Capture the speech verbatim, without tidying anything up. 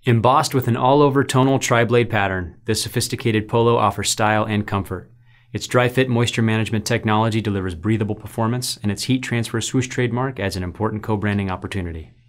Embossed with an all-over tonal tri-blade pattern, this sophisticated polo offers style and comfort. Its Dri-FIT moisture management technology delivers breathable performance, and its heat transfer swoosh trademark adds an important co-branding opportunity.